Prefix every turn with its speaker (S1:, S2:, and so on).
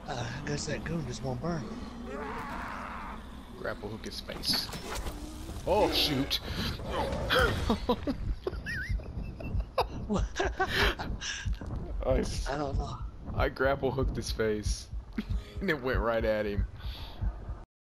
S1: I guess that goon just won't burn.
S2: Grapple hook his face. Oh shoot!
S1: What?
S2: I
S1: I don't know.
S2: I grapple hooked his face, and it went right at him.